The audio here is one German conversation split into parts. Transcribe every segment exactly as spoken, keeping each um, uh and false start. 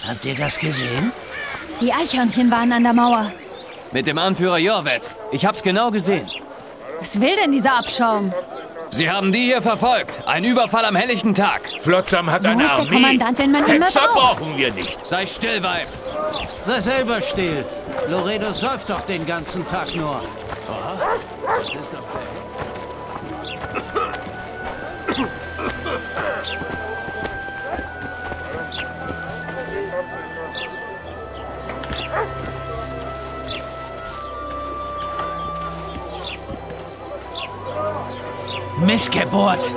Habt ihr das gesehen? Die Eichhörnchen waren an der Mauer. Mit dem Anführer Jorvet. Ich hab's genau gesehen. Was will denn dieser Abschaum? Sie haben die hier verfolgt. Ein Überfall am helllichten Tag. Flotsam hat Wo eine ist der Armee. Kommandant, wenn man ihn mal Hexer braucht? brauchen wir nicht. Sei still, Weib. Sei selber still. Loredo säuft doch den ganzen Tag nur. Aha. Das ist doch Missgeburt!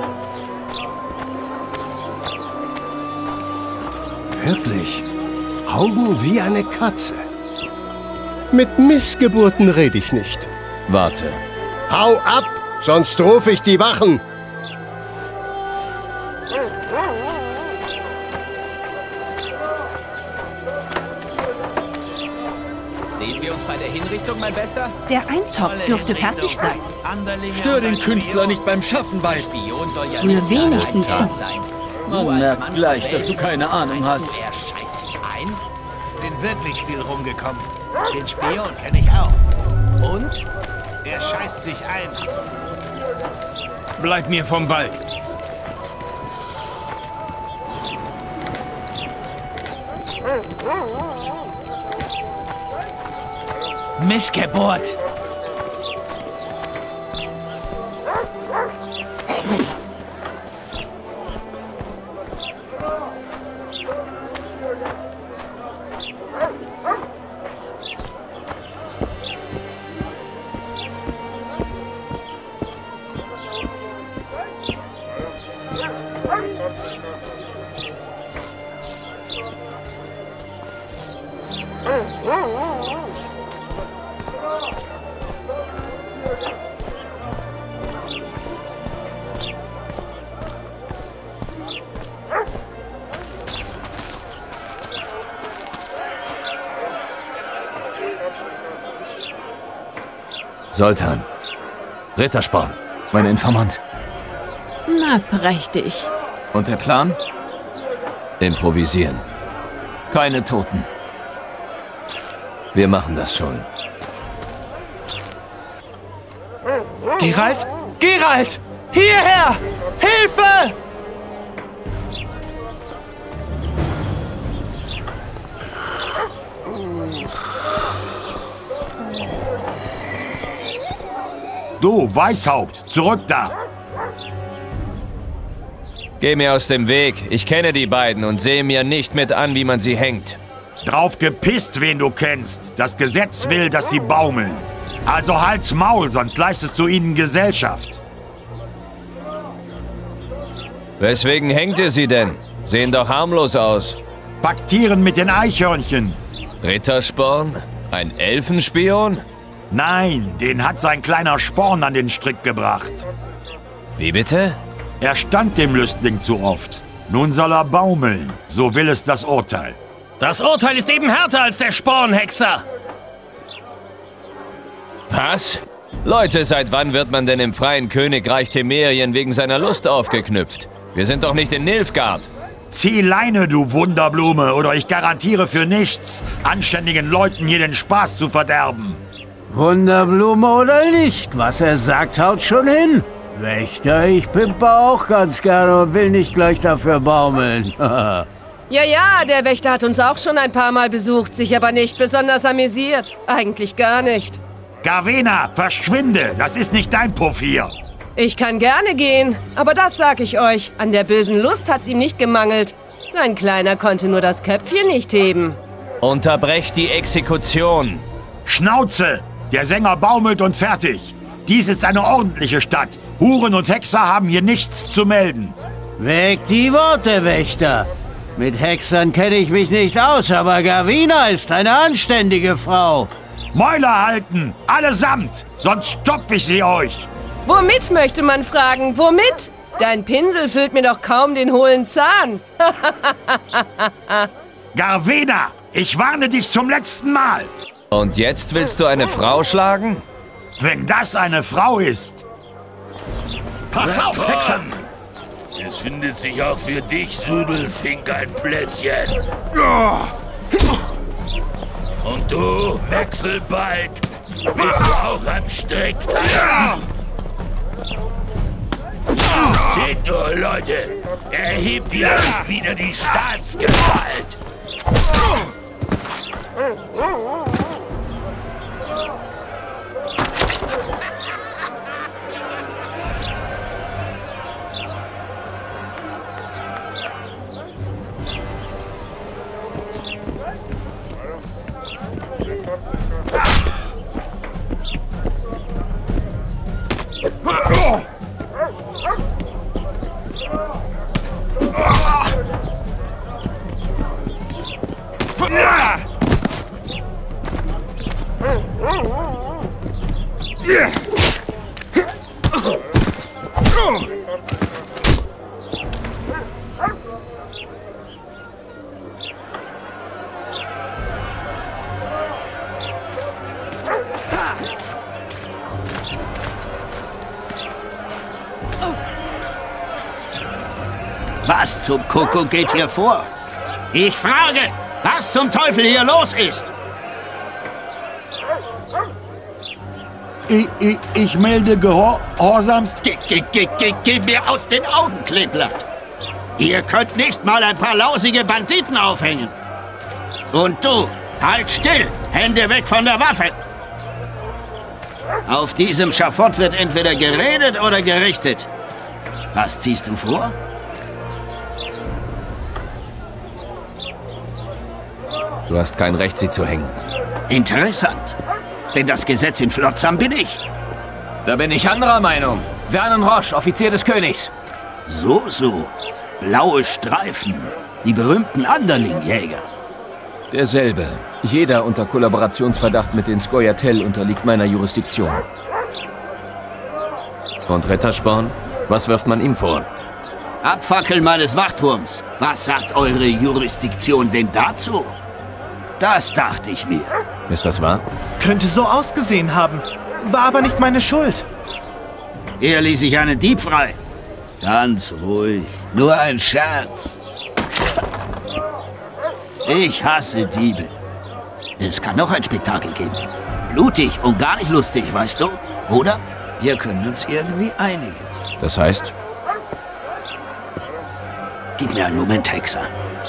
Wirklich? Augen wie eine Katze. Mit Missgeburten rede ich nicht. Warte. Hau ab, sonst rufe ich die Wachen. Sehen wir uns bei der Hinrichtung, mein Bester? Der Eintopf dürfte fertig sein. Stör den Künstler nicht beim Schaffen, Weib. Spion soll ja Rühr nicht wenigstens sein. um. Du Man als merkt Mann gleich, von dass du Welt, keine Ahnung meinst hast. du, er scheißt sich ein? Bin wirklich viel rumgekommen. Den Spion kenne ich auch. Und? Er scheißt sich ein. Bleib mir vom Balg. Missgeburt! Zoltan. Rittersporn. Mein Informant. Na, prächtig. Und der Plan? Improvisieren. Keine Toten. Wir machen das schon. Geralt? Geralt! Hierher! Hilfe! Du, Weißhaupt, zurück da! Geh mir aus dem Weg. Ich kenne die beiden und sehe mir nicht mit an, wie man sie hängt. Drauf gepisst, wen du kennst. Das Gesetz will, dass sie baumeln. Also halt's Maul, sonst leistest du ihnen Gesellschaft. Weswegen hängt ihr sie denn? Sehen doch harmlos aus. Paktieren mit den Eichhörnchen. Rittersporn? Ein Elfenspion? Nein, den hat sein kleiner Sporn an den Strick gebracht. Wie bitte? Er stand dem Lüstling zu oft. Nun soll er baumeln. So will es das Urteil. Das Urteil ist eben härter als der Spornhexer! Was? Leute, seit wann wird man denn im freien Königreich Temerien wegen seiner Lust aufgeknüpft? Wir sind doch nicht in Nilfgaard. Zieh Leine, du Wunderblume, oder ich garantiere für nichts, anständigen Leuten hier den Spaß zu verderben. Wunderblume oder nicht, was er sagt, haut schon hin. Wächter, ich pimpe auch ganz gerne und will nicht gleich dafür baumeln. Ja, ja, der Wächter hat uns auch schon ein paar Mal besucht, sich aber nicht besonders amüsiert. Eigentlich gar nicht. Garvena, verschwinde! Das ist nicht dein Puff hier! Ich kann gerne gehen, aber das sag ich euch. An der bösen Lust hat's ihm nicht gemangelt. Sein Kleiner konnte nur das Köpfchen nicht heben. Unterbrecht die Exekution! Schnauze! Der Sänger baumelt und fertig! Dies ist eine ordentliche Stadt. Huren und Hexer haben hier nichts zu melden. Weg die Worte, Wächter. Mit Hexern kenne ich mich nicht aus, aber Garvena ist eine anständige Frau. Mäuler halten! Allesamt! Sonst stopf ich sie euch! Womit, möchte man fragen? Womit? Dein Pinsel füllt mir doch kaum den hohlen Zahn. Garvena! Ich warne dich zum letzten Mal! Und jetzt willst du eine Frau schlagen? Wenn das eine Frau ist! Pass auf, Hexer! Es findet sich auch für dich, Sudelfink, ein Plätzchen. Und du, Wechselbalg, bist du auch am Stricktanzen? Seht nur, Leute, erhebt ihr euch wieder die Staatsgewalt. Was zum Kuckuck geht hier vor? Ich frage, was zum Teufel hier los ist? Ich, ich, ich melde Gehorsamst. Ge, ge, ge, ge, geh mir aus den Augen, Kleeblatt. Ihr könnt nicht mal ein paar lausige Banditen aufhängen. Und du, halt still, Hände weg von der Waffe. Auf diesem Schafott wird entweder geredet oder gerichtet. Was ziehst du vor? Du hast kein Recht, sie zu hängen. Interessant. Denn das Gesetz in Flotsam bin ich. Da bin ich anderer Meinung. Vernon Roche, Offizier des Königs. So, so. Blaue Streifen. Die berühmten Anderlingjäger. Derselbe. Jeder unter Kollaborationsverdacht mit den Scoia'tael unterliegt meiner Jurisdiktion. Und Rittersporn? Was wirft man ihm vor? Abfackeln meines Wachturms. Was sagt eure Jurisdiktion denn dazu? Das dachte ich mir. Ist das wahr? Könnte so ausgesehen haben. War aber nicht meine Schuld. Er ließ sich einen Dieb frei. Ganz ruhig. Nur ein Scherz. Ich hasse Diebe. Es kann noch ein Spektakel geben. Blutig und gar nicht lustig, weißt du? Oder? Wir können uns irgendwie einigen. Das heißt? Gib mir einen Moment, Hexer.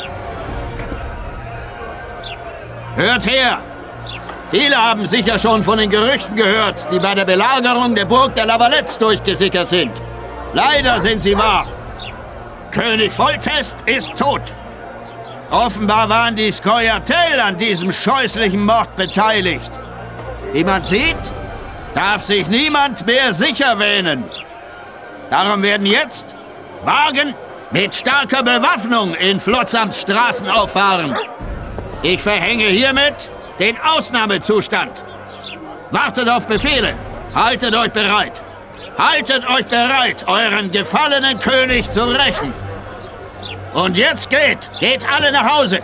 Hört her! Viele haben sicher schon von den Gerüchten gehört, die bei der Belagerung der Burg der Lavalettes durchgesickert sind. Leider sind sie wahr. König Foltest ist tot. Offenbar waren die Scoia'tael an diesem scheußlichen Mord beteiligt. Wie man sieht, darf sich niemand mehr sicher wähnen. Darum werden jetzt Wagen mit starker Bewaffnung in Flotsams Straßen auffahren. Ich verhänge hiermit den Ausnahmezustand. Wartet auf Befehle. Haltet euch bereit. Haltet euch bereit, euren gefallenen König zu rächen. Und jetzt geht. Geht alle nach Hause.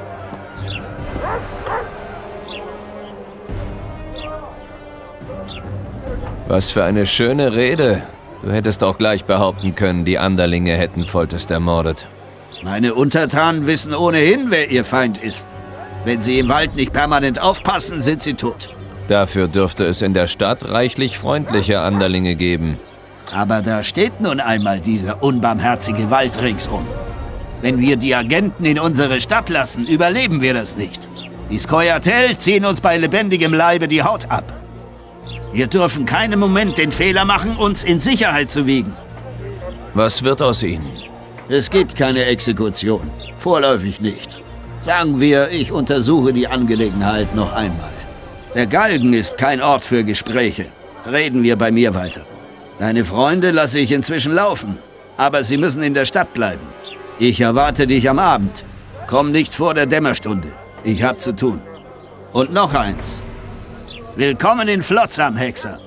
Was für eine schöne Rede. Du hättest auch gleich behaupten können, die Anderlinge hätten Foltest ermordet. Meine Untertanen wissen ohnehin, wer ihr Feind ist. Wenn sie im Wald nicht permanent aufpassen, sind sie tot. Dafür dürfte es in der Stadt reichlich freundliche Anderlinge geben. Aber da steht nun einmal dieser unbarmherzige Wald ringsum. Wenn wir die Agenten in unsere Stadt lassen, überleben wir das nicht. Die Scoia'tael ziehen uns bei lebendigem Leibe die Haut ab. Wir dürfen keinen Moment den Fehler machen, uns in Sicherheit zu wiegen. Was wird aus ihnen? Es gibt keine Exekution. Vorläufig nicht. Sagen wir, ich untersuche die Angelegenheit noch einmal. Der Galgen ist kein Ort für Gespräche. Reden wir bei mir weiter. Deine Freunde lasse ich inzwischen laufen, aber sie müssen in der Stadt bleiben. Ich erwarte dich am Abend. Komm nicht vor der Dämmerstunde. Ich hab zu tun. Und noch eins. Willkommen in Flotsam, Hexer.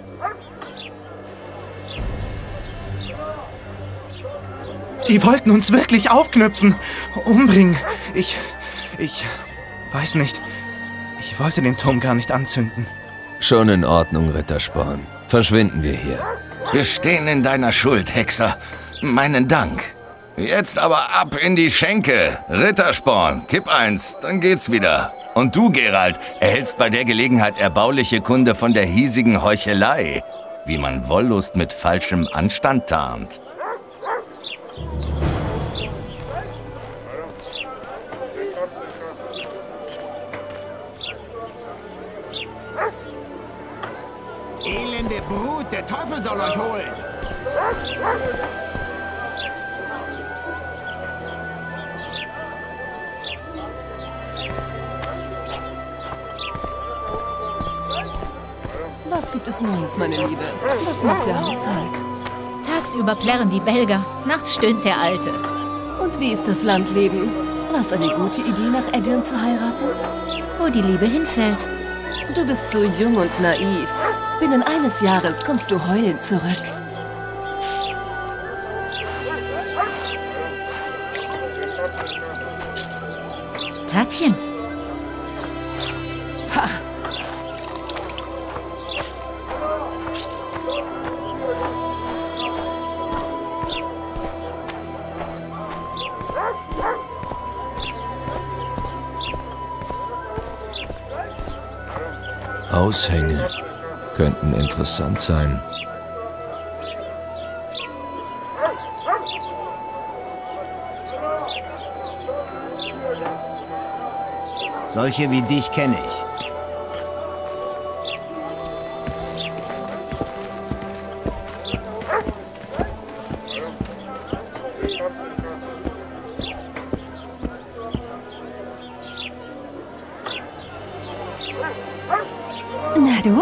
Die wollten uns wirklich aufknüpfen, umbringen. Ich... ich... weiß nicht. Ich wollte den Turm gar nicht anzünden. Schon in Ordnung, Rittersporn. Verschwinden wir hier. Wir stehen in deiner Schuld, Hexer. Meinen Dank. Jetzt aber ab in die Schenke. Rittersporn, kipp eins, dann geht's wieder. Und du, Geralt, erhältst bei der Gelegenheit erbauliche Kunde von der hiesigen Heuchelei, wie man Wollust mit falschem Anstand tarnt. Elende Brut, der Teufel soll euch holen! Was gibt es Neues, meine Liebe? Was macht der Haushalt? Tagsüber plärren die Belger, nachts stöhnt der Alte. Und wie ist das Landleben? War es eine gute Idee, nach Edirn zu heiraten? Wo die Liebe hinfällt. Du bist so jung und naiv. Binnen eines Jahres kommst du heulend zurück. Tagchen. Ha! Aushänge könnten interessant sein. Solche wie dich kenne ich. Na du?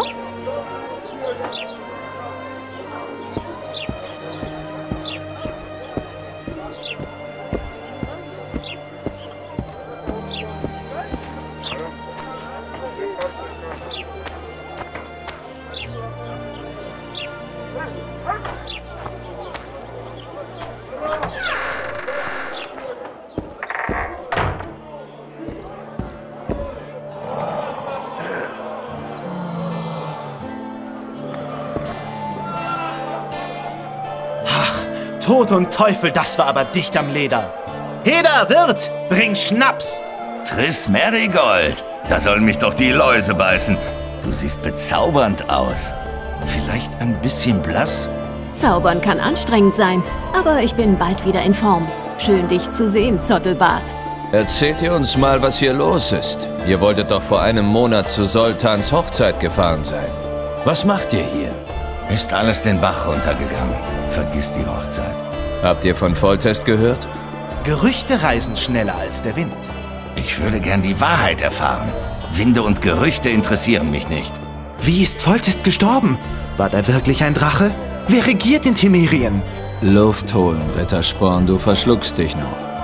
Tod und Teufel, das war aber dicht am Leder. Heda, Wirt, bring Schnaps! Triss Merigold, da sollen mich doch die Läuse beißen. Du siehst bezaubernd aus. Vielleicht ein bisschen blass? Zaubern kann anstrengend sein, aber ich bin bald wieder in Form. Schön, dich zu sehen, Zottelbart. Erzählt ihr uns mal, was hier los ist? Ihr wolltet doch vor einem Monat zu Soltans Hochzeit gefahren sein. Was macht ihr hier? Ist alles den Bach runtergegangen. Vergiss die Hochzeit. Habt ihr von Foltest gehört? Gerüchte reisen schneller als der Wind. Ich würde gern die Wahrheit erfahren. Winde und Gerüchte interessieren mich nicht. Wie ist Foltest gestorben? War da wirklich ein Drache? Wer regiert in Temerien? Luft holen, Rittersporn, du verschluckst dich noch.